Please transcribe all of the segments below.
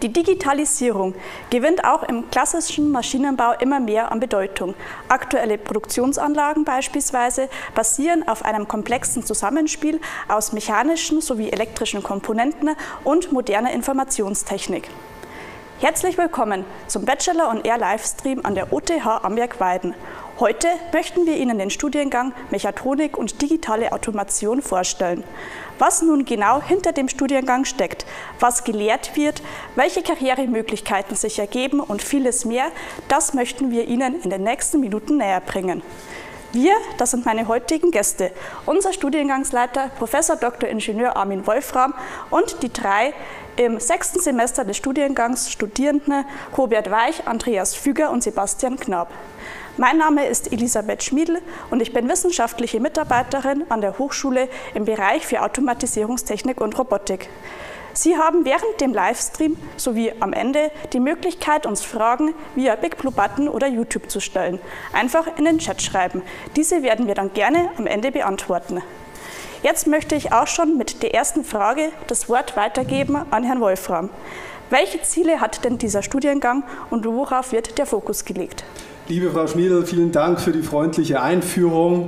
Die Digitalisierung gewinnt auch im klassischen Maschinenbau immer mehr an Bedeutung. Aktuelle Produktionsanlagen beispielsweise basieren auf einem komplexen Zusammenspiel aus mechanischen sowie elektrischen Komponenten und moderner Informationstechnik. Herzlich willkommen zum Bachelor on Air Livestream an der OTH Amberg-Weiden. Heute möchten wir Ihnen den Studiengang Mechatronik und digitale Automation vorstellen. Was nun genau hinter dem Studiengang steckt, was gelehrt wird, welche Karrieremöglichkeiten sich ergeben und vieles mehr, das möchten wir Ihnen in den nächsten Minuten näher bringen. Wir, das sind meine heutigen Gäste, unser Studiengangsleiter Prof. Dr. Ingenieur Armin Wolfram und die drei im 6. Semester des Studiengangs Studierenden Robert Weich, Andreas Füger und Sebastian Knab. Mein Name ist Elisabeth Schmiedl und ich bin wissenschaftliche Mitarbeiterin an der Hochschule im Bereich für Automatisierungstechnik und Robotik. Sie haben während dem Livestream sowie am Ende die Möglichkeit, uns Fragen via Big Blue Button oder YouTube zu stellen. Einfach in den Chat schreiben. Diese werden wir dann gerne am Ende beantworten. Jetzt möchte ich auch schon mit der ersten Frage das Wort weitergeben an Herrn Wolfram. Welche Ziele hat denn dieser Studiengang und worauf wird der Fokus gelegt? Liebe Frau Schmiedl, vielen Dank für die freundliche Einführung.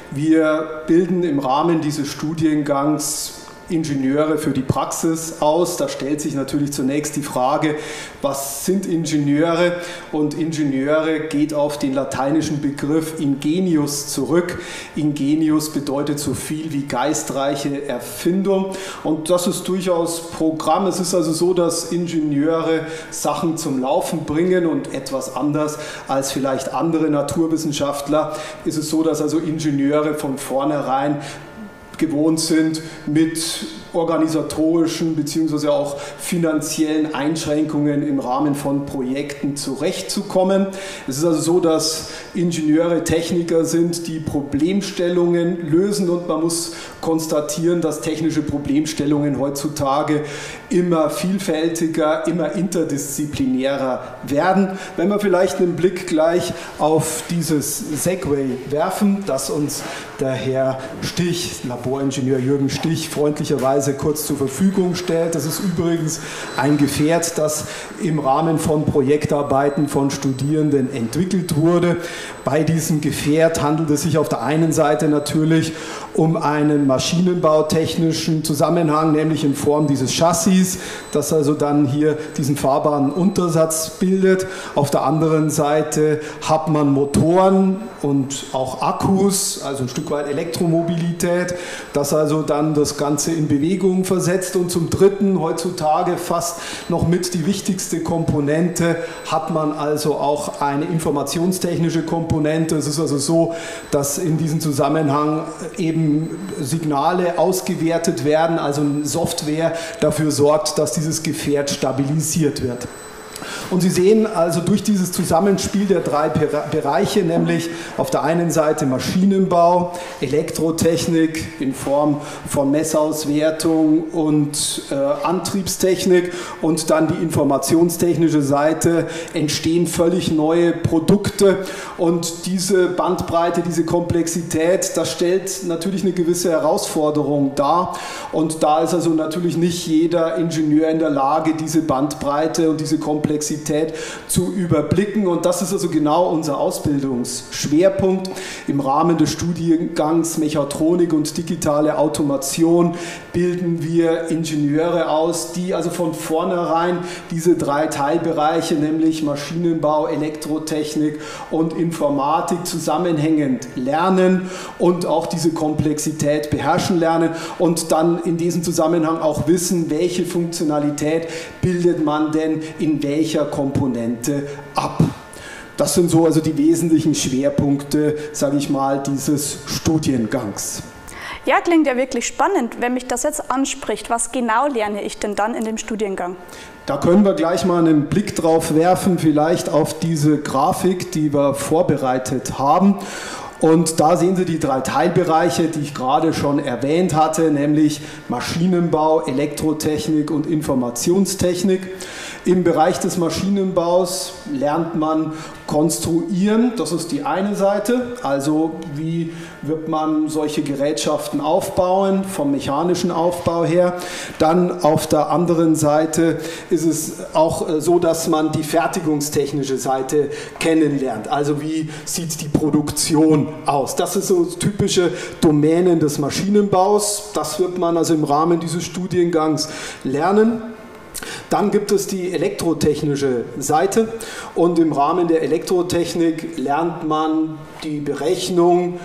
Wir bilden im Rahmen dieses Studiengangs Ingenieure für die Praxis aus. Da stellt sich natürlich zunächst die Frage, was sind Ingenieure? Und Ingenieure geht auf den lateinischen Begriff Ingenius zurück. Ingenius bedeutet so viel wie geistreiche Erfindung. Und das ist durchaus Programm. Es ist also so, dass Ingenieure Sachen zum Laufen bringen und etwas anders als vielleicht andere Naturwissenschaftler ist es so, dass also Ingenieure von vornherein gewohnt sind, mit organisatorischen bzw. auch finanziellen Einschränkungen im Rahmen von Projekten zurechtzukommen. Es ist also so, dass Ingenieure Techniker sind, die Problemstellungen lösen und man muss konstatieren, dass technische Problemstellungen heutzutage immer vielfältiger, immer interdisziplinärer werden. Wenn wir vielleicht einen Blick gleich auf dieses Segway werfen, das uns der Herr Stich, Laboringenieur Jürgen Stich, freundlicherweise kurz zur Verfügung stellt. Das ist übrigens ein Gefährt, das im Rahmen von Projektarbeiten von Studierenden entwickelt wurde. Bei diesem Gefährt handelt es sich auf der einen Seite natürlich um einen maschinenbautechnischen Zusammenhang, nämlich in Form dieses Chassis, das also dann hier diesen fahrbaren Untersatz bildet. Auf der anderen Seite hat man Motoren und auch Akkus, also ein Stück weit Elektromobilität, das also dann das Ganze in Bewegung versetzt. Und zum Dritten, heutzutage fast noch mit die wichtigste Komponente, hat man also auch eine informationstechnische Komponente. Es ist also so, dass in diesem Zusammenhang eben Signale ausgewertet werden, also Software dafür sorgt, dass dieses Gefährt stabilisiert wird. Und Sie sehen also durch dieses Zusammenspiel der drei Bereiche, nämlich auf der einen Seite Maschinenbau, Elektrotechnik in Form von Messauswertung und Antriebstechnik und dann die informationstechnische Seite, entstehen völlig neue Produkte. Und diese Bandbreite, diese Komplexität, das stellt natürlich eine gewisse Herausforderung dar. Und da ist also natürlich nicht jeder Ingenieur in der Lage, diese Bandbreite und diese Komplexität zu überblicken. Und das ist also genau unser Ausbildungsschwerpunkt. Im Rahmen des Studiengangs Mechatronik und digitale Automation bilden wir Ingenieure aus, die also von vornherein diese drei Teilbereiche, nämlich Maschinenbau, Elektrotechnik und Informatik zusammenhängend lernen und auch diese Komplexität beherrschen lernen und dann in diesem Zusammenhang auch wissen, welche Funktionalität bildet man denn in welcher Komponente ab. Das sind so also die wesentlichen Schwerpunkte, sage ich mal, dieses Studiengangs. Ja, klingt ja wirklich spannend. Wenn mich das jetzt anspricht, was genau lerne ich denn dann in dem Studiengang? Da können wir gleich mal einen Blick drauf werfen, vielleicht auf diese Grafik, die wir vorbereitet haben. Und da sehen Sie die drei Teilbereiche, die ich gerade schon erwähnt hatte, nämlich Maschinenbau, Elektrotechnik und Informationstechnik. Im Bereich des Maschinenbaus lernt man konstruieren, das ist die eine Seite, also wie wird man solche Gerätschaften aufbauen, vom mechanischen Aufbau her. Dann auf der anderen Seite ist es auch so, dass man die fertigungstechnische Seite kennenlernt, also wie sieht die Produktion aus. Das sind so typische Domänen des Maschinenbaus, das wird man also im Rahmen dieses Studiengangs lernen. Dann gibt es die elektrotechnische Seite und im Rahmen der Elektrotechnik lernt man die Berechnung,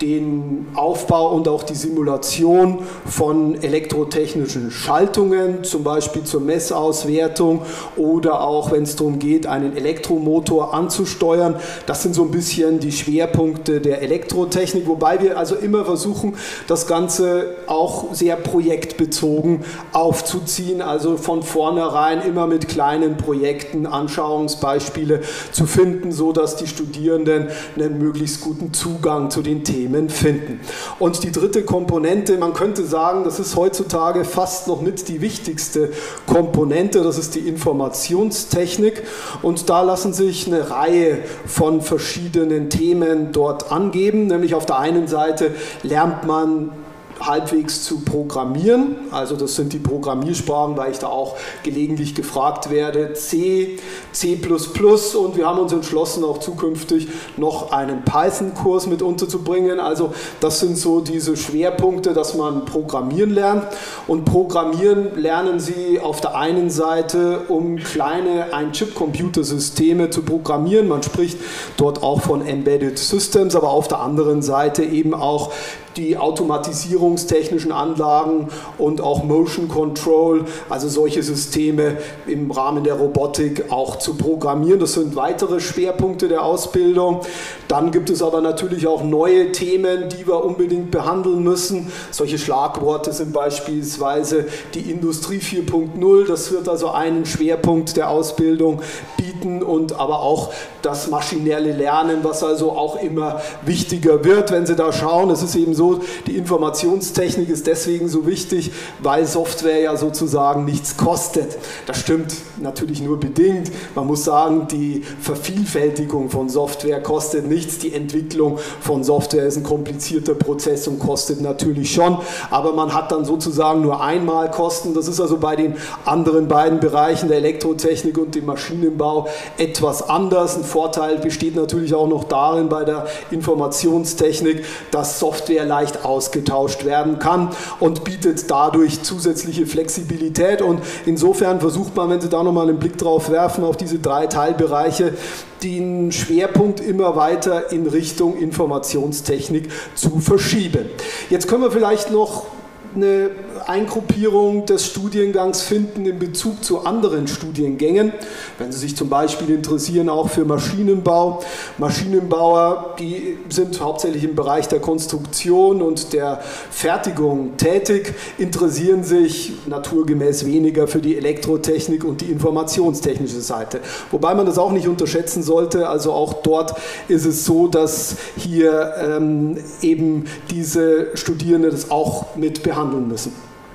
den Aufbau und auch die Simulation von elektrotechnischen Schaltungen, zum Beispiel zur Messauswertung oder auch, wenn es darum geht, einen Elektromotor anzusteuern. Das sind so ein bisschen die Schwerpunkte der Elektrotechnik, wobei wir also immer versuchen, das Ganze auch sehr projektbezogen aufzuziehen, also von vornherein immer mit kleinen Projekten Anschauungsbeispiele zu finden, sodass die Studierenden einen möglichst guten Zugang zu den Themen finden. Und die dritte Komponente, man könnte sagen, das ist heutzutage fast noch mit die wichtigste Komponente, das ist die Informationstechnik. Und da lassen sich eine Reihe von verschiedenen Themen dort angeben, nämlich auf der einen Seite lernt man halbwegs zu programmieren, also das sind die Programmiersprachen, weil ich da auch gelegentlich gefragt werde, C, C++ und wir haben uns entschlossen, auch zukünftig noch einen Python-Kurs mit unterzubringen, also das sind so diese Schwerpunkte, dass man programmieren lernt und programmieren lernen Sie auf der einen Seite, um kleine Ein-Chip-Computersysteme zu programmieren, man spricht dort auch von Embedded Systems, aber auf der anderen Seite eben auch die automatisierungstechnischen Anlagen und auch Motion Control, also solche Systeme im Rahmen der Robotik auch zu programmieren. Das sind weitere Schwerpunkte der Ausbildung. Dann gibt es aber natürlich auch neue Themen, die wir unbedingt behandeln müssen. Solche Schlagworte sind beispielsweise die Industrie 4.0. Das wird also einen Schwerpunkt der Ausbildung bieten und aber auch das maschinelle Lernen, was also auch immer wichtiger wird. Wenn Sie da schauen, es ist eben so, die Informationstechnik ist deswegen so wichtig, weil Software ja sozusagen nichts kostet. Das stimmt natürlich nur bedingt. Man muss sagen, die Vervielfältigung von Software kostet nichts. Die Entwicklung von Software ist ein komplizierter Prozess und kostet natürlich schon. Aber man hat dann sozusagen nur einmal Kosten. Das ist also bei den anderen beiden Bereichen der Elektrotechnik und dem Maschinenbau etwas anders. Ein Vorteil besteht natürlich auch noch darin bei der Informationstechnik, dass Software leicht ausgetauscht werden kann und bietet dadurch zusätzliche Flexibilität und insofern versucht man, wenn Sie da nochmal einen Blick drauf werfen, auf diese drei Teilbereiche, den Schwerpunkt immer weiter in Richtung Informationstechnik zu verschieben. Jetzt können wir vielleicht noch eine Eingruppierung des Studiengangs finden in Bezug zu anderen Studiengängen. Wenn Sie sich zum Beispiel interessieren auch für Maschinenbau. Maschinenbauer, die sind hauptsächlich im Bereich der Konstruktion und der Fertigung tätig, interessieren sich naturgemäß weniger für die Elektrotechnik und die informationstechnische Seite. Wobei man das auch nicht unterschätzen sollte, also auch dort ist es so, dass hier eben diese Studierenden das auch mit behandeln müssen.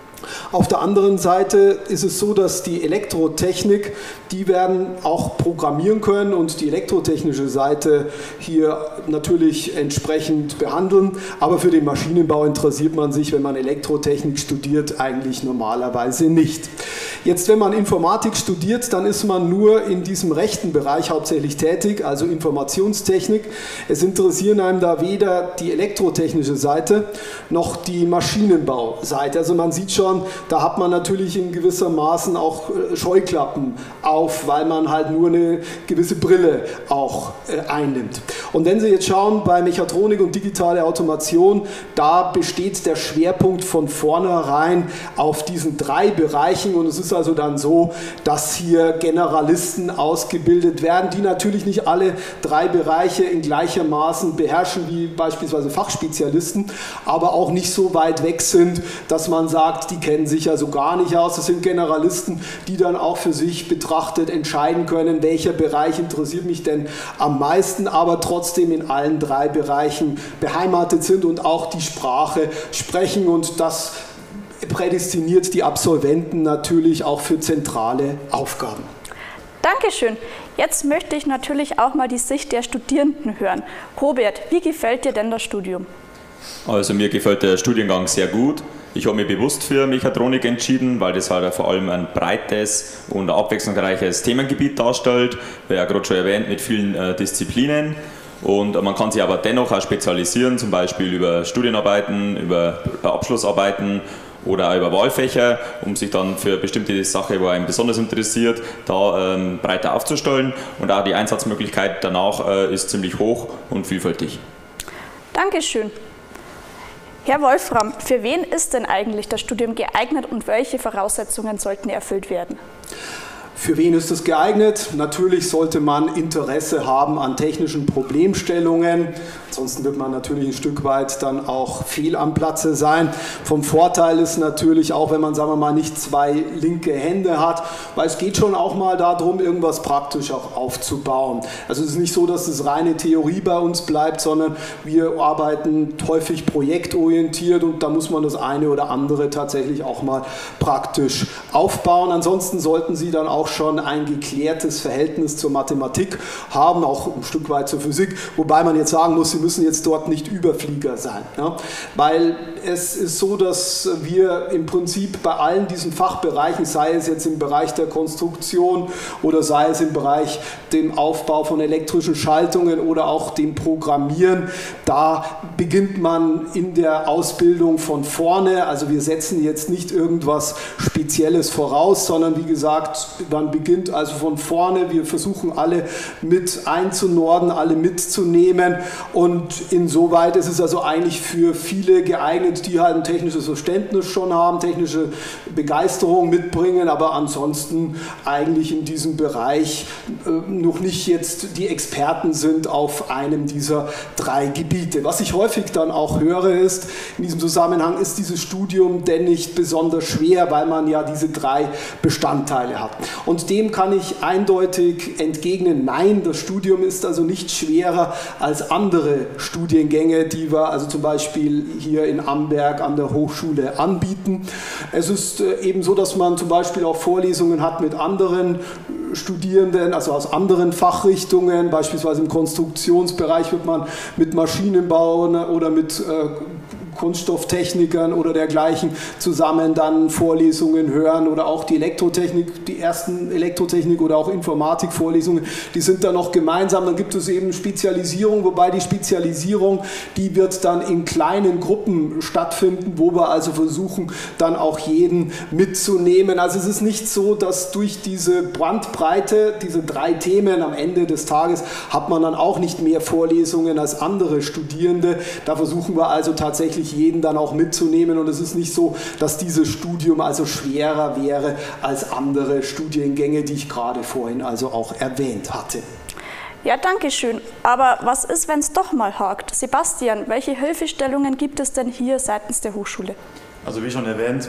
Auf der anderen Seite ist es so, dass die Elektrotechnik, die werden auch programmieren können und die elektrotechnische Seite hier natürlich entsprechend behandeln, aber für den Maschinenbau interessiert man sich, wenn man Elektrotechnik studiert, eigentlich normalerweise nicht. Jetzt, wenn man Informatik studiert, dann ist man nur in diesem rechten Bereich hauptsächlich tätig, also Informationstechnik. Es interessieren einem da weder die elektrotechnische Seite noch die Maschinenbauseite. Also man sieht schon, da hat man natürlich in gewissermaßen auch Scheuklappen auf, weil man halt nur eine gewisse Brille auch einnimmt. Und wenn Sie jetzt schauen, bei Mechatronik und digitale Automation, da besteht der Schwerpunkt von vornherein auf diesen drei Bereichen und es ist also dann so, dass hier Generalisten ausgebildet werden, die natürlich nicht alle drei Bereiche in gleichermaßen beherrschen wie beispielsweise Fachspezialisten, aber auch nicht so weit weg sind, dass man sagt, die kennen sich also gar nicht aus. Das sind Generalisten, die dann auch für sich betrachtet entscheiden können, welcher Bereich interessiert mich denn am meisten, aber trotzdem in allen drei Bereichen beheimatet sind und auch die Sprache sprechen und das prädestiniert die Absolventen natürlich auch für zentrale Aufgaben. Dankeschön. Jetzt möchte ich natürlich auch mal die Sicht der Studierenden hören. Robert, wie gefällt dir denn das Studium? Also mir gefällt der Studiengang sehr gut. Ich habe mich bewusst für Mechatronik entschieden, weil das halt vor allem ein breites und abwechslungsreiches Themengebiet darstellt, wie ja gerade schon erwähnt, mit vielen Disziplinen. Und man kann sich aber dennoch auch spezialisieren, zum Beispiel über Studienarbeiten, über Abschlussarbeiten oder auch über Wahlfächer, um sich dann für bestimmte Sache, wo einen besonders interessiert, da breiter aufzustellen. Und auch die Einsatzmöglichkeit danach ist ziemlich hoch und vielfältig. Dankeschön. Herr Wolfram, für wen ist denn eigentlich das Studium geeignet und welche Voraussetzungen sollten erfüllt werden? Für wen ist es geeignet? Natürlich sollte man Interesse haben an technischen Problemstellungen. Ansonsten wird man natürlich ein Stück weit dann auch fehl am Platze sein. Vom Vorteil ist natürlich auch, wenn man, sagen wir mal, nicht zwei linke Hände hat, weil es geht schon auch mal darum, irgendwas praktisch auch aufzubauen. Also es ist nicht so, dass es reine Theorie bei uns bleibt, sondern wir arbeiten häufig projektorientiert und da muss man das eine oder andere tatsächlich auch mal praktisch aufbauen. Ansonsten sollten Sie dann auch schon ein geklärtes Verhältnis zur Mathematik haben, auch ein Stück weit zur Physik, wobei man jetzt sagen muss, Sie müssen jetzt dort nicht Überflieger sein. Ja? Weil es ist so, dass wir im Prinzip bei allen diesen Fachbereichen, sei es jetzt im Bereich der Konstruktion oder sei es im Bereich dem Aufbau von elektrischen Schaltungen oder auch dem Programmieren, da beginnt man in der Ausbildung von vorne. Also wir setzen jetzt nicht irgendwas Spezielles voraus, sondern wie gesagt, man beginnt also von vorne. Wir versuchen alle mit einzunorden, alle mitzunehmen und insoweit ist es also eigentlich für viele geeignet, die halt ein technisches Verständnis schon haben, technische Begeisterung mitbringen, aber ansonsten eigentlich in diesem Bereich noch nicht jetzt die Experten sind auf einem dieser drei Gebiete. Was ich häufig dann auch höre ist, in diesem Zusammenhang ist dieses Studium denn nicht besonders schwer, weil man ja diese drei Bestandteile hat. Und dem kann ich eindeutig entgegnen, nein, das Studium ist also nicht schwerer als andere Studiengänge, die wir also zum Beispiel hier in Amberg an der Hochschule anbieten. Es ist eben so, dass man zum Beispiel auch Vorlesungen hat mit anderen Studierenden, also aus anderen Fachrichtungen, beispielsweise im Konstruktionsbereich wird man mit Maschinenbau oder mit Kunststofftechnikern oder dergleichen zusammen dann Vorlesungen hören oder auch die Elektrotechnik, die ersten Elektrotechnik oder auch Informatikvorlesungen, die sind dann noch gemeinsam. Dann gibt es eben Spezialisierung, wobei die Spezialisierung, die wird dann in kleinen Gruppen stattfinden, wo wir also versuchen, dann auch jeden mitzunehmen. Also es ist nicht so, dass durch diese Bandbreite, diese drei Themen am Ende des Tages, hat man dann auch nicht mehr Vorlesungen als andere Studierende. Da versuchen wir also tatsächlich jeden dann auch mitzunehmen und es ist nicht so, dass dieses Studium also schwerer wäre als andere Studiengänge, die ich gerade vorhin also auch erwähnt hatte. Ja, danke schön. Aber was ist, wenn es doch mal hakt? Sebastian, welche Hilfestellungen gibt es denn hier seitens der Hochschule? Also wie schon erwähnt,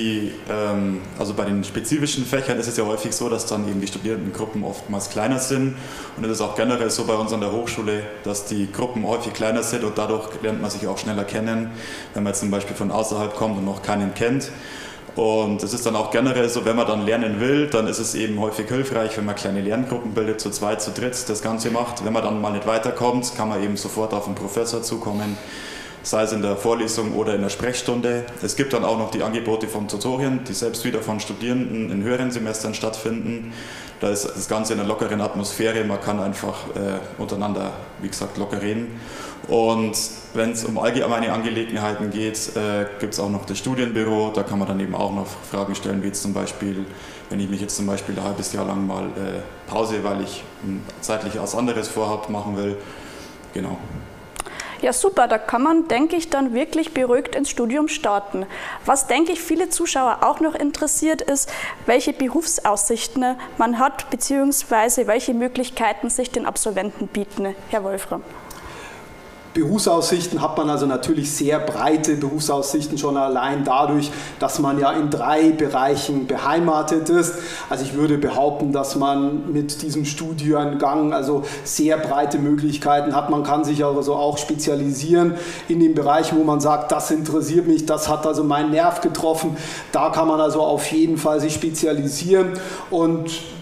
also bei den spezifischen Fächern ist es ja häufig so, dass dann eben die Studierendengruppen oftmals kleiner sind und es ist auch generell so bei uns an der Hochschule, dass die Gruppen häufig kleiner sind und dadurch lernt man sich auch schneller kennen, wenn man jetzt zum Beispiel von außerhalb kommt und noch keinen kennt. Und es ist dann auch generell so, wenn man dann lernen will, dann ist es eben häufig hilfreich, wenn man kleine Lerngruppen bildet, zu zweit, zu dritt das Ganze macht. Wenn man dann mal nicht weiterkommt, kann man eben sofort auf den Professor zukommen, sei es in der Vorlesung oder in der Sprechstunde. Es gibt dann auch noch die Angebote von Tutorien, die selbst wieder von Studierenden in höheren Semestern stattfinden. Da ist das Ganze in einer lockeren Atmosphäre, man kann einfach untereinander, wie gesagt, locker reden. Und wenn es um allgemeine Angelegenheiten geht, gibt es auch noch das Studienbüro, da kann man dann eben auch noch Fragen stellen, wie jetzt zum Beispiel, wenn ich mich jetzt zum Beispiel ein halbes Jahr lang mal Pause, weil ich zeitlich was anderes vorhabe, machen will. Genau. Ja, super, da kann man, denke ich, dann wirklich beruhigt ins Studium starten. Was, denke ich, viele Zuschauer auch noch interessiert ist, welche Berufsaussichten man hat, beziehungsweise welche Möglichkeiten sich den Absolventen bieten. Herr Wolfram. Berufsaussichten hat man also natürlich sehr breite Berufsaussichten schon allein dadurch, dass man ja in 3 Bereichen beheimatet ist. Also ich würde behaupten, dass man mit diesem Studiengang also sehr breite Möglichkeiten hat. Man kann sich also auch spezialisieren in den Bereichen, wo man sagt, das interessiert mich, das hat also meinen Nerv getroffen. Da kann man also auf jeden Fall sich spezialisieren und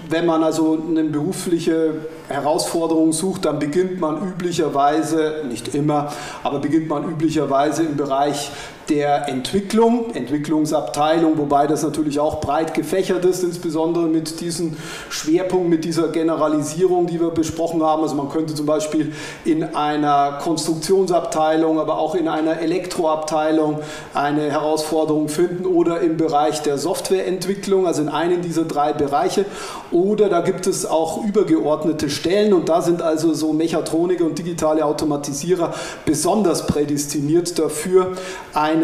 wenn man also eine berufliche Herausforderung sucht, dann beginnt man üblicherweise, nicht immer, aber beginnt man üblicherweise im Bereich der Entwicklungsabteilung, wobei das natürlich auch breit gefächert ist, insbesondere mit diesem Schwerpunkt, mit dieser Generalisierung, die wir besprochen haben. Also man könnte zum Beispiel in einer Konstruktionsabteilung, aber auch in einer Elektroabteilung eine Herausforderung finden oder im Bereich der Softwareentwicklung, also in einem dieser 3 Bereiche. Oder da gibt es auch übergeordnete Stellen und da sind also so Mechatroniker und digitale Automatisierer besonders prädestiniert dafür, eine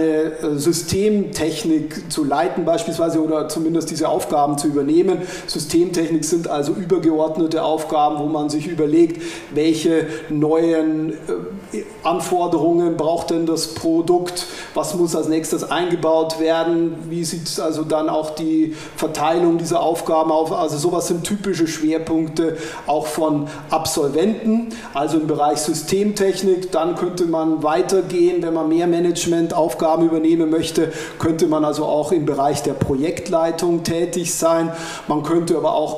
Systemtechnik zu leiten beispielsweise oder zumindest diese Aufgaben zu übernehmen. Systemtechnik sind also übergeordnete Aufgaben, wo man sich überlegt, welche neuen Anforderungen braucht denn das Produkt, was muss als nächstes eingebaut werden, wie sieht also dann auch die Verteilung dieser Aufgaben auf. Also sowas sind typische Schwerpunkte auch von Absolventen, also im Bereich Systemtechnik. Dann könnte man weitergehen, wenn man mehr Managementaufgaben übernehmen möchte, könnte man also auch im Bereich der Projektleitung tätig sein. Man könnte aber auch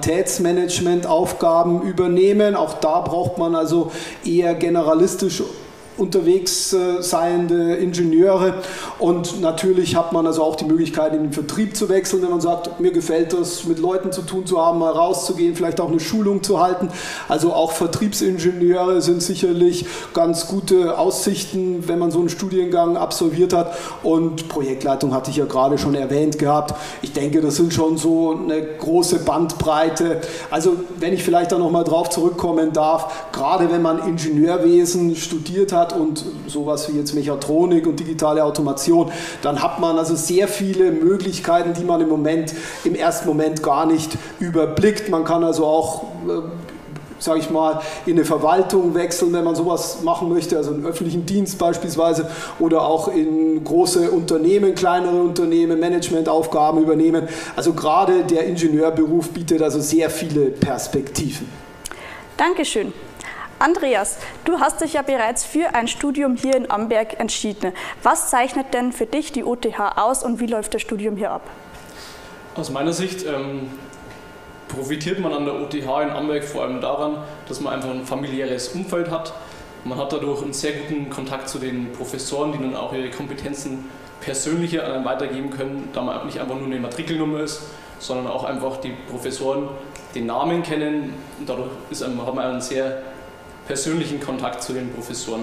Qualitätsmanagementaufgaben übernehmen. Auch da braucht man also eher generalistisch unterwegs seiende Ingenieure und natürlich hat man also auch die Möglichkeit in den Vertrieb zu wechseln, wenn man sagt, mir gefällt das, mit Leuten zu tun zu haben, mal rauszugehen, vielleicht auch eine Schulung zu halten. Also auch Vertriebsingenieure sind sicherlich ganz gute Aussichten, wenn man so einen Studiengang absolviert hat und Projektleitung hatte ich ja gerade schon erwähnt gehabt. Ich denke, das sind schon so eine große Bandbreite. Also wenn ich vielleicht da nochmal drauf zurückkommen darf, gerade wenn man Ingenieurwesen studiert hat, und sowas wie jetzt Mechatronik und digitale Automation, dann hat man also sehr viele Möglichkeiten, die man im ersten Moment gar nicht überblickt. Man kann also auch, sage ich mal, in eine Verwaltung wechseln, wenn man sowas machen möchte, also einen öffentlichen Dienst beispielsweise oder auch in große Unternehmen, kleinere Unternehmen, Managementaufgaben übernehmen. Also gerade der Ingenieurberuf bietet also sehr viele Perspektiven. Dankeschön. Andreas, du hast dich ja bereits für ein Studium hier in Amberg entschieden. Was zeichnet denn für dich die OTH aus und wie läuft das Studium hier ab? Aus meiner Sicht profitiert man an der OTH in Amberg vor allem daran, dass man einfach ein familiäres Umfeld hat. Man hat dadurch einen sehr guten Kontakt zu den Professoren, die dann auch ihre Kompetenzen persönlicher an einen weitergeben können, da man nicht einfach nur eine Matrikelnummer ist, sondern auch einfach die Professoren den Namen kennen. Und dadurch hat man einen sehr persönlichen Kontakt zu den Professoren.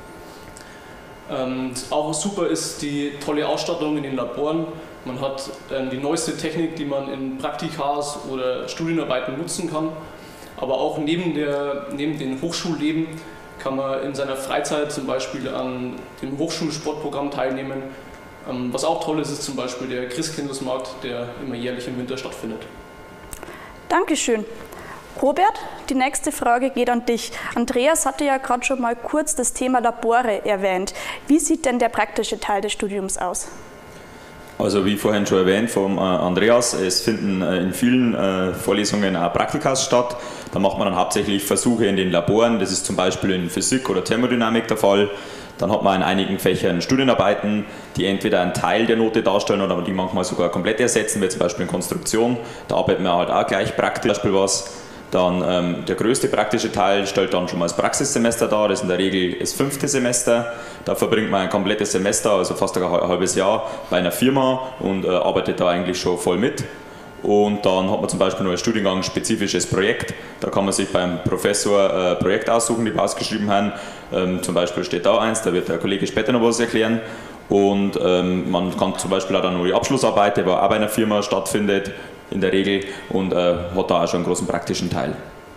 Auch super ist die tolle Ausstattung in den Laboren. Man hat die neueste Technik, die man in Praktikas oder Studienarbeiten nutzen kann. Aber auch neben dem Hochschulleben kann man in seiner Freizeit zum Beispiel an dem Hochschulsportprogramm teilnehmen. Was auch toll ist, ist zum Beispiel der Christkindlesmarkt, der immer jährlich im Winter stattfindet. Dankeschön. Robert, die nächste Frage geht an dich. Andreas hatte ja gerade schon mal kurz das Thema Labore erwähnt. Wie sieht denn der praktische Teil des Studiums aus? Also wie vorhin schon erwähnt vom Andreas, es finden in vielen Vorlesungen auch Praktikas statt. Da macht man dann hauptsächlich Versuche in den Laboren, das ist zum Beispiel in Physik oder Thermodynamik der Fall. Dann hat man in einigen Fächern Studienarbeiten, die entweder einen Teil der Note darstellen oder die manchmal sogar komplett ersetzen, wie zum Beispiel in Konstruktion. Da arbeitet man halt auch gleich praktisch was. Dann der größte praktische Teil stellt dann schon mal das Praxissemester dar, das ist in der Regel das 5. Semester. Da verbringt man ein komplettes Semester, also fast ein halbes Jahr bei einer Firma und arbeitet da eigentlich schon voll mit. Und dann hat man zum Beispiel noch ein studiengangsspezifisches Projekt. Da kann man sich beim Professor ein Projekt aussuchen, die wir ausgeschrieben haben. Zum Beispiel steht da eins, da wird der Kollege später noch was erklären. Und man kann zum Beispiel auch dann noch die Abschlussarbeit, die auch bei einer Firma stattfindet, in der Regel, und hat da auch schon einen großen praktischen Teil.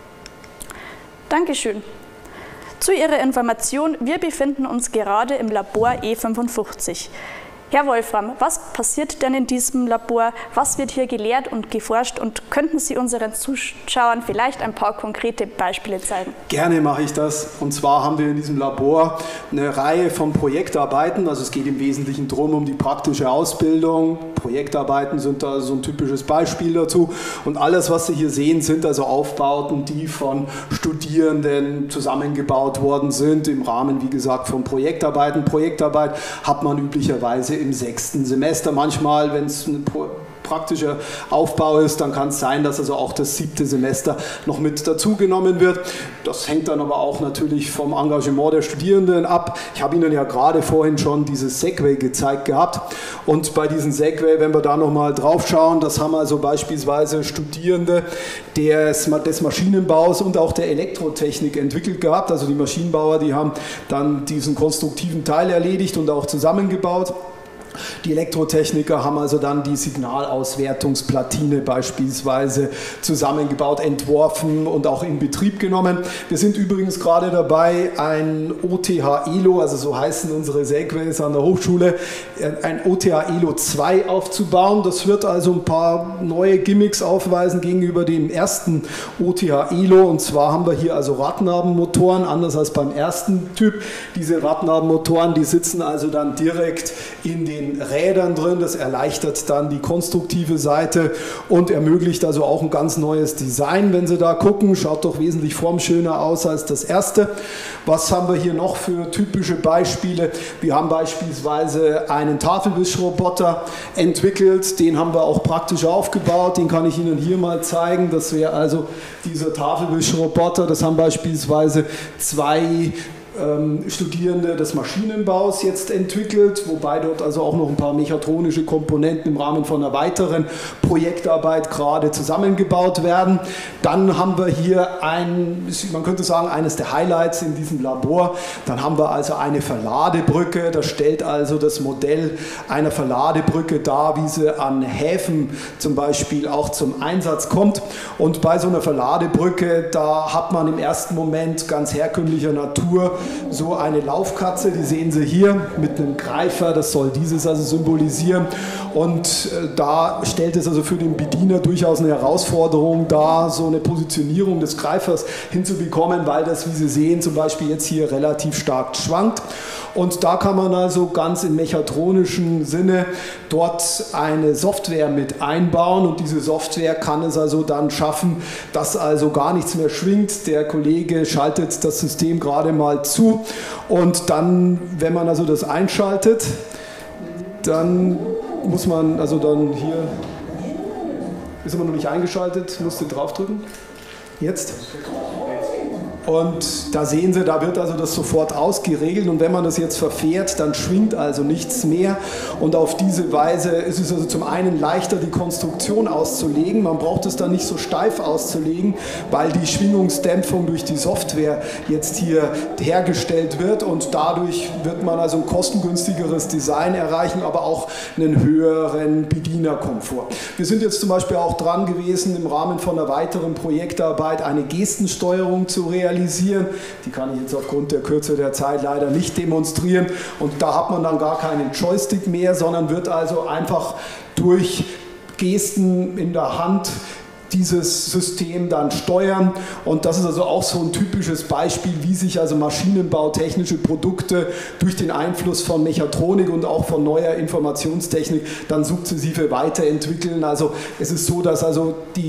Dankeschön. Zu Ihrer Information, wir befinden uns gerade im Labor E55. Herr Wolfram, was passiert denn in diesem Labor? Was wird hier gelehrt und geforscht? Und könnten Sie unseren Zuschauern vielleicht ein paar konkrete Beispiele zeigen? Gerne mache ich das. Und zwar haben wir in diesem Labor eine Reihe von Projektarbeiten. Also es geht im Wesentlichen darum, um die praktische Ausbildung. Projektarbeiten sind da so ein typisches Beispiel dazu. Und alles, was Sie hier sehen, sind also Aufbauten, die von Studierenden zusammengebaut worden sind, im Rahmen, wie gesagt, von Projektarbeiten. Projektarbeit hat man üblicherweise im 6. Semester. Manchmal, wenn es eine praktischer Aufbau ist, dann kann es sein, dass also auch das 7. Semester noch mit dazugenommen wird. Das hängt dann aber auch natürlich vom Engagement der Studierenden ab. Ich habe Ihnen ja gerade vorhin schon dieses Segway gezeigt gehabt und bei diesem Segway, wenn wir da nochmal drauf schauen, das haben also beispielsweise Studierende des Maschinenbaus und auch der Elektrotechnik entwickelt gehabt. Also die Maschinenbauer, die haben dann diesen konstruktiven Teil erledigt und auch zusammengebaut. Die Elektrotechniker haben also dann die Signalauswertungsplatine beispielsweise zusammengebaut, entworfen und auch in Betrieb genommen. Wir sind übrigens gerade dabei, ein OTH ELO, also so heißen unsere Segways an der Hochschule, ein OTH ELO 2 aufzubauen. Das wird also ein paar neue Gimmicks aufweisen gegenüber dem ersten OTH ELO. Und zwar haben wir hier also Radnabenmotoren, anders als beim ersten Typ. Diese Radnabenmotoren, die sitzen also dann direkt in den Rädern drin, das erleichtert dann die konstruktive Seite und ermöglicht also auch ein ganz neues Design. Wenn Sie da gucken, schaut doch wesentlich formschöner aus als das erste. Was haben wir hier noch für typische Beispiele? Wir haben beispielsweise einen Tafelwischroboter entwickelt, den haben wir auch praktisch aufgebaut, den kann ich Ihnen hier mal zeigen. Das wäre also dieser Tafelwischroboter, das haben beispielsweise zwei Studierende des Maschinenbaus jetzt entwickelt, wobei dort also auch noch ein paar mechatronische Komponenten im Rahmen von einer weiteren Projektarbeit gerade zusammengebaut werden. Dann haben wir hier man könnte sagen, eines der Highlights in diesem Labor. Dann haben wir also eine Verladebrücke. Das stellt also das Modell einer Verladebrücke dar, wie sie an Häfen zum Beispiel auch zum Einsatz kommt. Und bei so einer Verladebrücke, da hat man im ersten Moment ganz herkömmlicher Natur so eine Laufkatze, die sehen Sie hier mit einem Greifer, das soll dieses also symbolisieren. Und da stellt es also für den Bediener durchaus eine Herausforderung dar, so eine Positionierung des Greifers hinzubekommen, weil das, wie Sie sehen, zum Beispiel jetzt hier relativ stark schwankt. Und da kann man also ganz im mechatronischen Sinne dort eine Software mit einbauen und diese Software kann es also dann schaffen, dass also gar nichts mehr schwingt. Der Kollege schaltet das System gerade mal zu und dann, wenn man also das einschaltet, dann muss man, also dann hier, ist aber noch nicht eingeschaltet, musste draufdrücken. Jetzt. Und da sehen Sie, da wird also das sofort ausgeregelt und wenn man das jetzt verfährt, dann schwingt also nichts mehr und auf diese Weise ist es also zum einen leichter, die Konstruktion auszulegen, man braucht es dann nicht so steif auszulegen, weil die Schwingungsdämpfung durch die Software jetzt hier hergestellt wird und dadurch wird man also ein kostengünstigeres Design erreichen, aber auch einen höheren Bedienerkomfort. Wir sind jetzt zum Beispiel auch dran gewesen, im Rahmen von einer weiteren Projektarbeit eine Gestensteuerung zu realisieren. Die kann ich jetzt aufgrund der Kürze der Zeit leider nicht demonstrieren und da hat man dann gar keinen Joystick mehr, sondern wird also einfach durch Gesten in der Hand dieses System dann steuern und das ist also auch so ein typisches Beispiel, wie sich also maschinenbautechnische Produkte durch den Einfluss von Mechatronik und auch von neuer Informationstechnik dann sukzessive weiterentwickeln. Also es ist so, dass also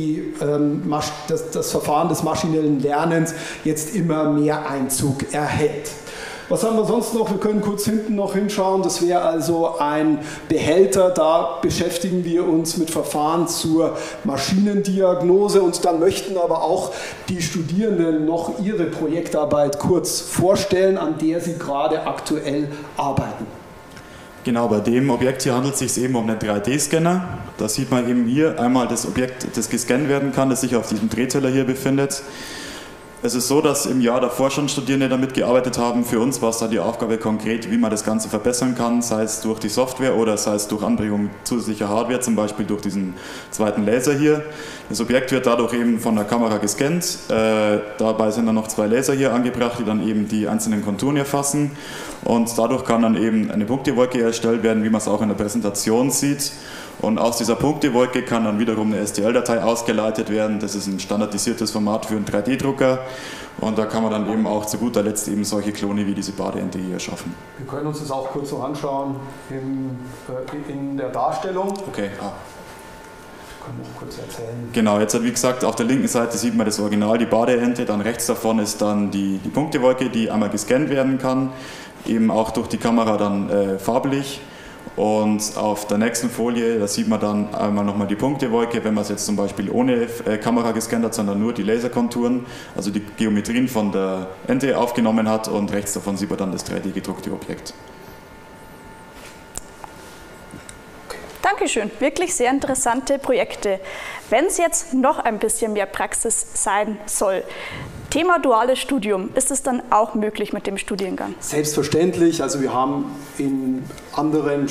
das Verfahren des maschinellen Lernens jetzt immer mehr Einzug erhält. Was haben wir sonst noch? Wir können kurz hinten noch hinschauen. Das wäre also ein Behälter. Da beschäftigen wir uns mit Verfahren zur Maschinendiagnose und dann möchten aber auch die Studierenden noch ihre Projektarbeit kurz vorstellen, an der sie gerade aktuell arbeiten. Genau, bei dem Objekt hier handelt es sich eben um einen 3D-Scanner. Da sieht man eben hier einmal das Objekt, das gescannt werden kann, das sich auf diesem Drehteller hier befindet. Es ist so, dass im Jahr davor schon Studierende damit gearbeitet haben. Für uns war es dann die Aufgabe konkret, wie man das Ganze verbessern kann, sei es durch die Software oder sei es durch Anbringung zusätzlicher Hardware, zum Beispiel durch diesen zweiten Laser hier. Das Objekt wird dadurch eben von der Kamera gescannt. Dabei sind dann noch zwei Laser hier angebracht, die dann eben die einzelnen Konturen erfassen. Und dadurch kann dann eben eine Punktewolke erstellt werden, wie man es auch in der Präsentation sieht. Und aus dieser Punktewolke kann dann wiederum eine STL-Datei ausgeleitet werden. Das ist ein standardisiertes Format für einen 3D-Drucker. Und da kann man dann eben auch zu guter Letzt eben solche Klone wie diese Badeente hier schaffen. Wir können uns das auch kurz so anschauen in der Darstellung. Okay. Können wir kurz erzählen. Genau, jetzt wie gesagt, auf der linken Seite sieht man das Original, die Badeente. Dann rechts davon ist dann die Punktewolke, die einmal gescannt werden kann. Eben auch durch die Kamera dann farblich. Und auf der nächsten Folie, da sieht man dann einmal nochmal die Punktewolke, wenn man es jetzt zum Beispiel ohne Kamera gescannt hat, sondern nur die Laserkonturen, also die Geometrien von der Ente aufgenommen hat, und rechts davon sieht man dann das 3D gedruckte Objekt. Dankeschön, wirklich sehr interessante Projekte. Wenn es jetzt noch ein bisschen mehr Praxis sein soll, Thema duales Studium, ist es dann auch möglich mit dem Studiengang? Selbstverständlich, also wir haben in anderen,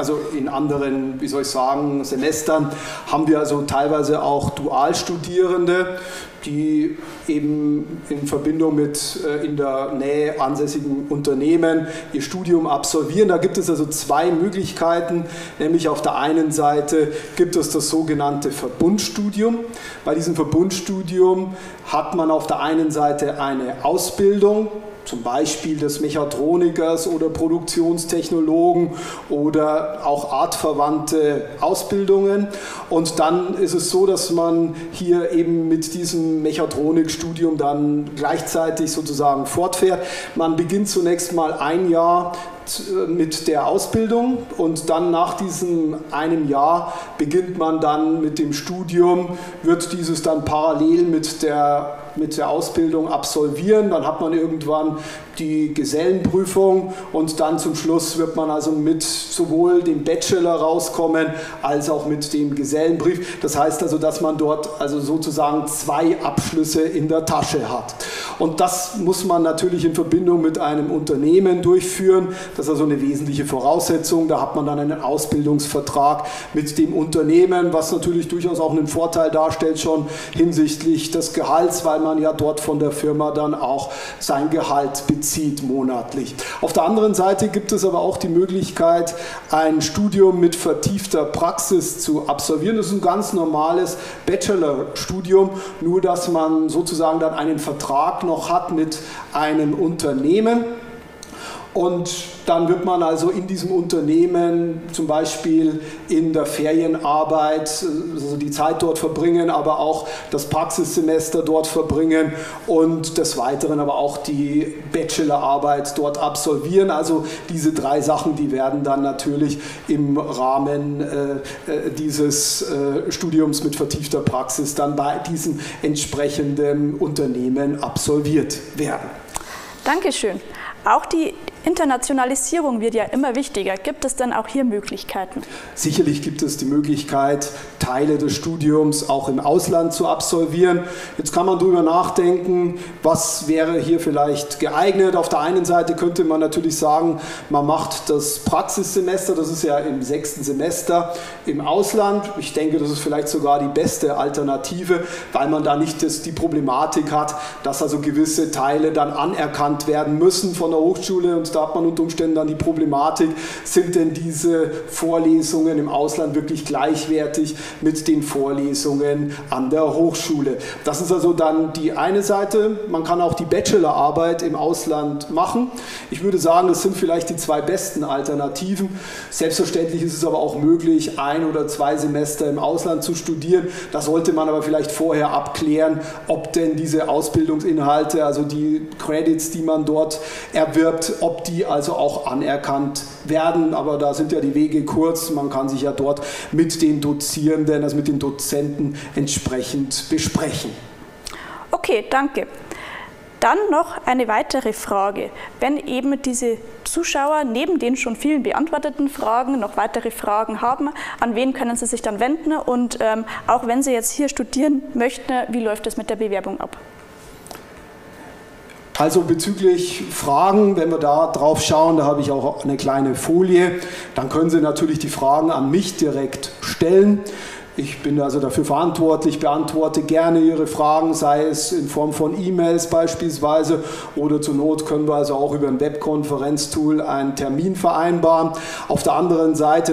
wie soll ich sagen, Semestern haben wir also teilweise auch Dualstudierende, die eben in Verbindung mit in der Nähe ansässigen Unternehmen ihr Studium absolvieren. Da gibt es also zwei Möglichkeiten, nämlich auf der einen Seite gibt es das sogenannte Verbundstudium. Bei diesem Verbundstudium hat man auf der einen Seite eine Ausbildung, zum Beispiel des Mechatronikers oder Produktionstechnologen oder auch artverwandte Ausbildungen. Und dann ist es so, dass man hier eben mit diesem Mechatronikstudium dann gleichzeitig sozusagen fortfährt. Man beginnt zunächst mal ein Jahr mit der Ausbildung und dann nach diesem einem Jahr beginnt man dann mit dem Studium, wird dieses dann parallel mit der Ausbildung absolvieren, dann hat man irgendwann die Gesellenprüfung und dann zum Schluss wird man also mit sowohl dem Bachelor rauskommen als auch mit dem Gesellenbrief. Das heißt also, dass man dort also sozusagen zwei Abschlüsse in der Tasche hat. Und das muss man natürlich in Verbindung mit einem Unternehmen durchführen. Das ist also eine wesentliche Voraussetzung. Da hat man dann einen Ausbildungsvertrag mit dem Unternehmen, was natürlich durchaus auch einen Vorteil darstellt schon hinsichtlich des Gehalts, weil man ja dort von der Firma dann auch sein Gehalt bezieht monatlich. Auf der anderen Seite gibt es aber auch die Möglichkeit, ein Studium mit vertiefter Praxis zu absolvieren. Das ist ein ganz normales Bachelorstudium, nur dass man sozusagen dann einen Vertrag noch hat mit einem Unternehmen. Und dann wird man also in diesem Unternehmen zum Beispiel in der Ferienarbeit, also die Zeit dort verbringen, aber auch das Praxissemester dort verbringen und des Weiteren aber auch die Bachelorarbeit dort absolvieren. Also diese drei Sachen, die werden dann natürlich im Rahmen dieses Studiums mit vertiefter Praxis dann bei diesem entsprechenden Unternehmen absolviert werden. Dankeschön. Auch die Internationalisierung wird ja immer wichtiger. Gibt es denn auch hier Möglichkeiten? Sicherlich gibt es die Möglichkeit, Teile des Studiums auch im Ausland zu absolvieren. Jetzt kann man darüber nachdenken, was wäre hier vielleicht geeignet. Auf der einen Seite könnte man natürlich sagen, man macht das Praxissemester, das ist ja im 6. Semester im Ausland. Ich denke, das ist vielleicht sogar die beste Alternative, weil man da nicht die Problematik hat, dass also gewisse Teile dann anerkannt werden müssen von der Hochschule, und da hat man unter Umständen dann die Problematik, sind denn diese Vorlesungen im Ausland wirklich gleichwertig mit den Vorlesungen an der Hochschule. Das ist also dann die eine Seite. Man kann auch die Bachelorarbeit im Ausland machen. Ich würde sagen, das sind vielleicht die zwei besten Alternativen. Selbstverständlich ist es aber auch möglich, 1 oder 2 Semester im Ausland zu studieren. Da sollte man aber vielleicht vorher abklären, ob denn diese Ausbildungsinhalte, also die Credits, die man dort erwirbt, ob die also auch anerkannt werden. Aber da sind ja die Wege kurz. Man kann sich ja dort mit den Dozierenden, also mit den Dozenten entsprechend besprechen. Okay, danke. Dann noch eine weitere Frage. Wenn eben diese Zuschauer neben den schon vielen beantworteten Fragen noch weitere Fragen haben, an wen können sie sich dann wenden? Und auch wenn sie jetzt hier studieren möchten, wie läuft es mit der Bewerbung ab? Also bezüglich Fragen, wenn wir da drauf schauen, da habe ich auch eine kleine Folie, dann können Sie natürlich die Fragen an mich direkt stellen. Ich bin also dafür verantwortlich, beantworte gerne Ihre Fragen, sei es in Form von E-Mails beispielsweise, oder zur Not können wir also auch über ein Webkonferenztool einen Termin vereinbaren. Auf der anderen Seite noch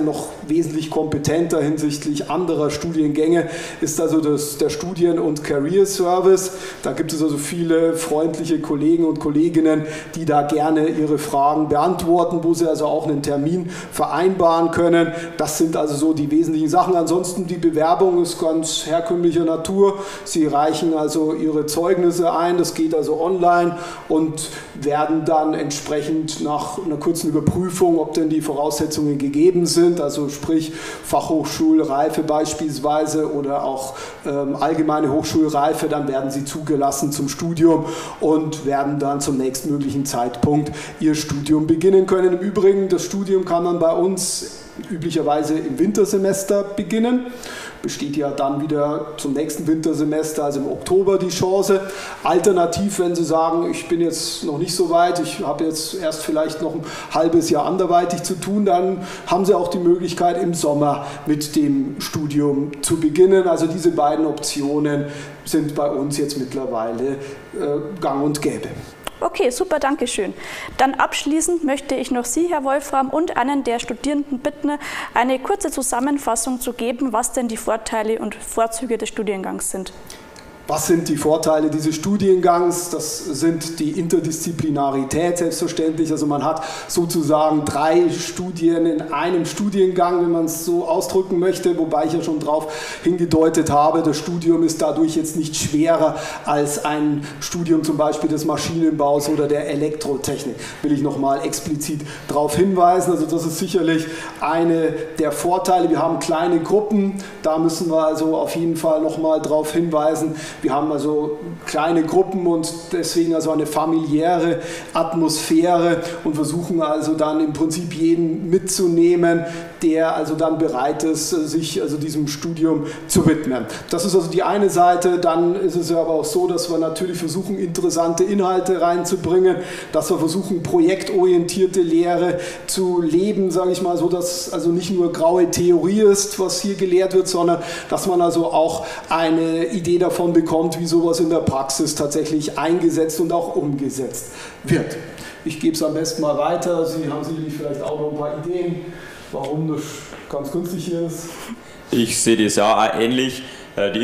wesentlich kompetenter hinsichtlich anderer Studiengänge ist also der Studien- und Career Service. Da gibt es also viele freundliche Kollegen und Kolleginnen, die da gerne ihre Fragen beantworten, wo sie also auch einen Termin vereinbaren können. Das sind also so die wesentlichen Sachen. Ansonsten die Bewerbung ist ganz herkömmlicher Natur. Sie reichen also ihre Zeugnisse ein, das geht also online und werden dann entsprechend nach einer kurzen Überprüfung, ob denn die Voraussetzungen gegeben sind, also sprich Fachhochschulreife beispielsweise oder auch allgemeine Hochschulreife, dann werden sie zugelassen zum Studium und werden dann zum nächstmöglichen Zeitpunkt ihr Studium beginnen können. Im Übrigen, das Studium kann man bei uns üblicherweise im Wintersemester beginnen. Besteht ja dann wieder zum nächsten Wintersemester, also im Oktober, die Chance. Alternativ, wenn Sie sagen, ich bin jetzt noch nicht so weit, ich habe jetzt erst vielleicht noch ein halbes Jahr anderweitig zu tun, dann haben Sie auch die Möglichkeit, im Sommer mit dem Studium zu beginnen. Also diese beiden Optionen sind bei uns jetzt mittlerweile gang und gäbe. Okay, super, danke schön. Dann abschließend möchte ich noch Sie, Herr Wolfram, und einen der Studierenden bitten, eine kurze Zusammenfassung zu geben, was denn die Vorteile und Vorzüge des Studiengangs sind. Was sind die Vorteile dieses Studiengangs? Das sind die Interdisziplinarität selbstverständlich. Also man hat sozusagen 3 Studien in einem Studiengang, wenn man es so ausdrücken möchte, wobei ich ja schon darauf hingedeutet habe, das Studium ist dadurch jetzt nicht schwerer als ein Studium zum Beispiel des Maschinenbaus oder der Elektrotechnik. Will ich nochmal explizit darauf hinweisen. Also das ist sicherlich eine der Vorteile. Wir haben kleine Gruppen, da müssen wir also auf jeden Fall nochmal darauf hinweisen. Wir haben also kleine Gruppen und deswegen also eine familiäre Atmosphäre und versuchen also dann im Prinzip jeden mitzunehmen, der also dann bereit ist, sich also diesem Studium zu widmen. Das ist also die eine Seite. Dann ist es ja aber auch so, dass wir natürlich versuchen, interessante Inhalte reinzubringen, dass wir versuchen, projektorientierte Lehre zu leben, sage ich mal so, dass also nicht nur graue Theorie ist, was hier gelehrt wird, sondern dass man also auch eine Idee davon bekommt, wie sowas in der Praxis tatsächlich eingesetzt und auch umgesetzt wird. Ich gebe es am besten mal weiter. Sie haben sicherlich vielleicht auch noch ein paar Ideen, warum das ganz günstig hier ist. Ich sehe das ja auch ähnlich. Die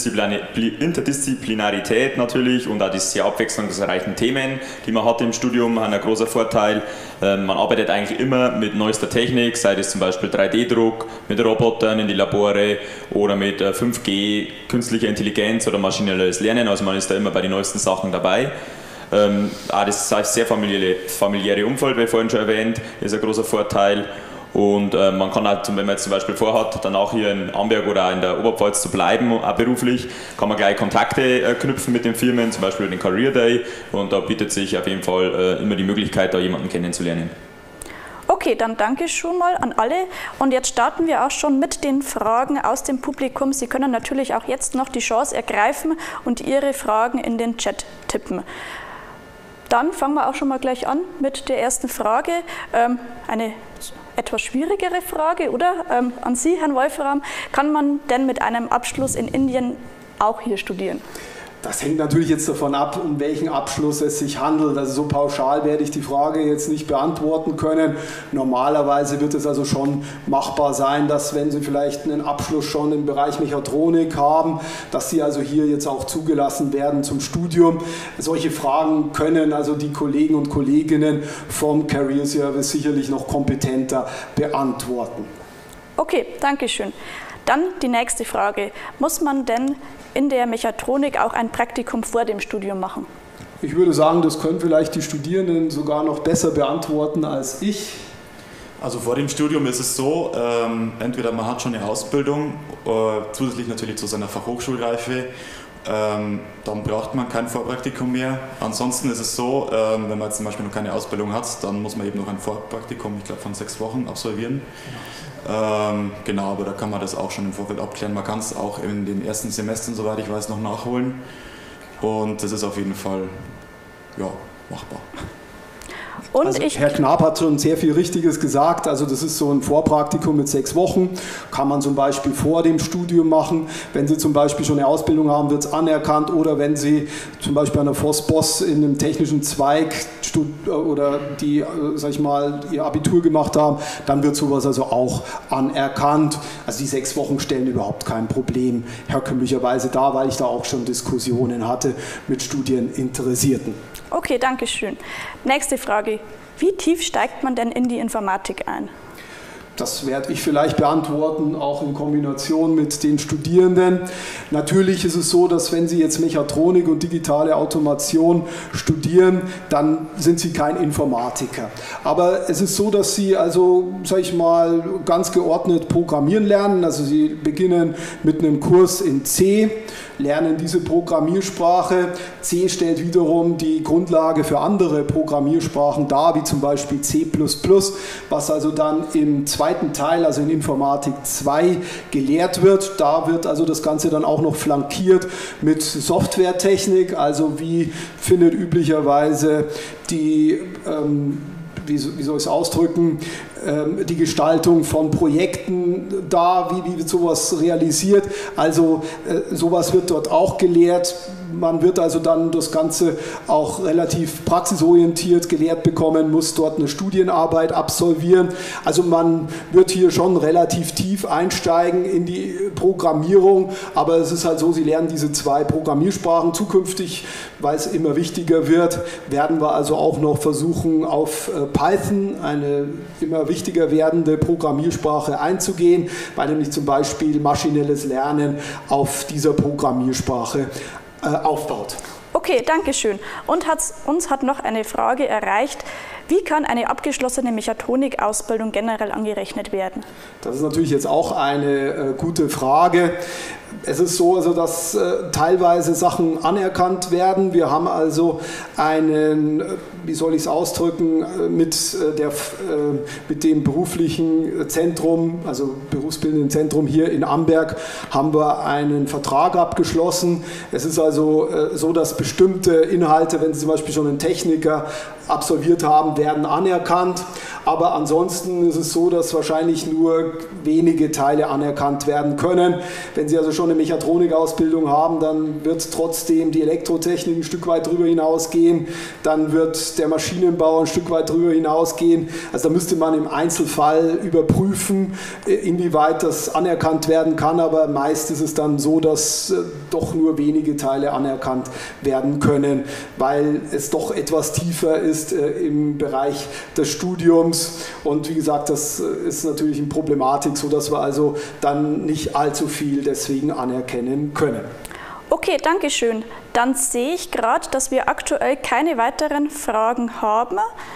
Interdisziplinarität natürlich und auch die sehr abwechslungsreichen Themen, die man hat im Studium, haben ein großer Vorteil. Man arbeitet eigentlich immer mit neuester Technik, sei es zum Beispiel 3D-Druck, mit Robotern in die Labore oder mit 5G, künstlicher Intelligenz oder maschinelles Lernen. Also man ist da immer bei den neuesten Sachen dabei. Auch das sehr familiäre Umfeld, wie vorhin schon erwähnt, ist ein großer Vorteil. Und man kann halt, wenn man jetzt zum Beispiel vorhat, dann auch hier in Amberg oder in der Oberpfalz zu bleiben, auch beruflich, kann man gleich Kontakte knüpfen mit den Firmen, zum Beispiel den Career Day, und da bietet sich auf jeden Fall immer die Möglichkeit, da jemanden kennenzulernen. Okay, dann danke schon mal an alle und jetzt starten wir auch schon mit den Fragen aus dem Publikum. Sie können natürlich auch jetzt noch die Chance ergreifen und Ihre Fragen in den Chat tippen. Dann fangen wir auch schon mal gleich an mit der ersten Frage. Eine etwas schwierigere Frage, oder? An Sie, Herrn Wolfram. Kann man denn mit einem Abschluss in Indien auch hier studieren? Das hängt natürlich jetzt davon ab, um welchen Abschluss es sich handelt. Also so pauschal werde ich die Frage jetzt nicht beantworten können. Normalerweise wird es also schon machbar sein, dass wenn Sie vielleicht einen Abschluss schon im Bereich Mechatronik haben, dass Sie also hier jetzt auch zugelassen werden zum Studium. Solche Fragen können also die Kollegen und Kolleginnen vom Career Service sicherlich noch kompetenter beantworten. Okay, danke schön. Dann die nächste Frage. Muss man denn in der Mechatronik auch ein Praktikum vor dem Studium machen? Ich würde sagen, das können vielleicht die Studierenden sogar noch besser beantworten als ich. Also vor dem Studium ist es so, entweder man hat schon eine Ausbildung, zusätzlich natürlich zu seiner Fachhochschulreife, dann braucht man kein Vorpraktikum mehr. Ansonsten ist es so, wenn man jetzt zum Beispiel noch keine Ausbildung hat, dann muss man eben noch ein Vorpraktikum, ich glaube von 6 Wochen absolvieren. Genau, aber da kann man das auch schon im Vorfeld abklären. Man kann es auch in den ersten Semestern, soweit ich weiß, noch nachholen. Und das ist auf jeden Fall machbar. Und also Herr Knab hat schon sehr viel Richtiges gesagt. Also das ist so ein Vorpraktikum mit 6 Wochen. Kann man zum Beispiel vor dem Studium machen. Wenn Sie zum Beispiel schon eine Ausbildung haben, wird es anerkannt. Oder wenn Sie zum Beispiel an der FOSBOS in einem technischen Zweig sag ich mal, ihr Abitur gemacht haben, dann wird sowas also auch anerkannt. Also die 6 Wochen stellen überhaupt kein Problem herkömmlicherweise dar, weil ich da auch schon Diskussionen hatte mit Studieninteressierten. Okay, danke schön. Nächste Frage. Wie tief steigt man denn in die Informatik ein? Das werde ich vielleicht beantworten, auch in Kombination mit den Studierenden. Natürlich ist es so, dass wenn Sie jetzt Mechatronik und digitale Automation studieren, dann sind Sie kein Informatiker. Aber es ist so, dass Sie also, sage ich mal, ganz geordnet programmieren lernen. Also Sie beginnen mit einem Kurs in C, lernen diese Programmiersprache. C stellt wiederum die Grundlage für andere Programmiersprachen dar, wie zum Beispiel C++, was also dann im zweiten Teil, also in Informatik 2, gelehrt wird. Da wird also das Ganze dann auch noch flankiert mit Softwaretechnik, also wie findet üblicherweise die, wie soll ich es ausdrücken, die Gestaltung von Projekten da, wie wird sowas realisiert. Also sowas wird dort auch gelehrt. Man wird also dann das Ganze auch relativ praxisorientiert gelehrt bekommen, muss dort eine Studienarbeit absolvieren. Also man wird hier schon relativ tief einsteigen in die Programmierung, aber es ist halt so, Sie lernen diese 2 Programmiersprachen. Zukünftig, weil es immer wichtiger wird, werden wir also auch noch versuchen, auf Python, eine immer wichtiger werdende Programmiersprache, einzugehen, weil nämlich zum Beispiel maschinelles Lernen auf dieser Programmiersprache aufbaut. Okay, danke schön. Und uns hat noch eine Frage erreicht. Wie kann eine abgeschlossene Mechatronik-Ausbildung generell angerechnet werden? Das ist natürlich jetzt auch eine gute Frage. Es ist so, also, dass teilweise Sachen anerkannt werden. Wir haben also einen, wie soll ich es ausdrücken, mit dem beruflichen Zentrum, also berufsbildenden Zentrum hier in Amberg, haben wir einen Vertrag abgeschlossen. Es ist also so, dass bestimmte Inhalte, wenn Sie zum Beispiel schon einen Techniker absolviert haben, werden anerkannt. Aber ansonsten ist es so, dass wahrscheinlich nur wenige Teile anerkannt werden können. Wenn Sie also schon eine Mechatronik-Ausbildung haben, dann wird trotzdem die Elektrotechnik ein Stück weit drüber hinausgehen, dann wird der Maschinenbau ein Stück weit drüber hinausgehen. Also da müsste man im Einzelfall überprüfen, inwieweit das anerkannt werden kann, aber meist ist es dann so, dass doch nur wenige Teile anerkannt werden können, weil es doch etwas tiefer ist im Bereich des Studiums. Und wie gesagt, das ist natürlich eine Problematik, sodass wir also dann nicht allzu viel deswegen anerkennen können. Okay, danke schön. Dann sehe ich gerade, dass wir aktuell keine weiteren Fragen haben.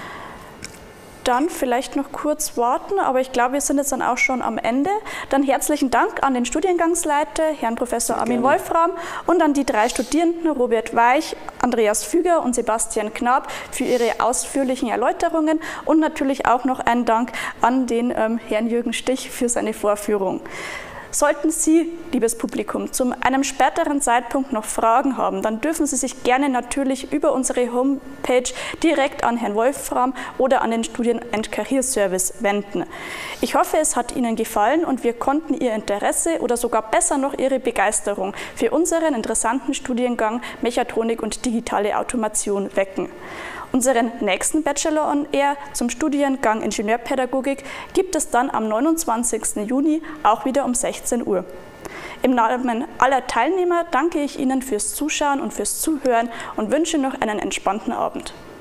Dann vielleicht noch kurz warten, aber ich glaube, wir sind jetzt dann auch schon am Ende. Dann herzlichen Dank an den Studiengangsleiter, Herrn Professor Armin Wolfram, und an die 3 Studierenden, Robert Weich, Andreas Füger und Sebastian Knab, für ihre ausführlichen Erläuterungen, und natürlich auch noch einen Dank an den Herrn Jürgen Stich für seine Vorführung. Sollten Sie, liebes Publikum, zu einem späteren Zeitpunkt noch Fragen haben, dann dürfen Sie sich gerne natürlich über unsere Homepage direkt an Herrn Wolfram oder an den Studien- und Career-Service wenden. Ich hoffe, es hat Ihnen gefallen und wir konnten Ihr Interesse oder sogar besser noch Ihre Begeisterung für unseren interessanten Studiengang Mechatronik und digitale Automation wecken. Unseren nächsten Bachelor on Air zum Studiengang Ingenieurpädagogik gibt es dann am 29. Juni auch wieder um 16 Uhr. Im Namen aller Teilnehmer danke ich Ihnen fürs Zuschauen und fürs Zuhören und wünsche noch einen entspannten Abend.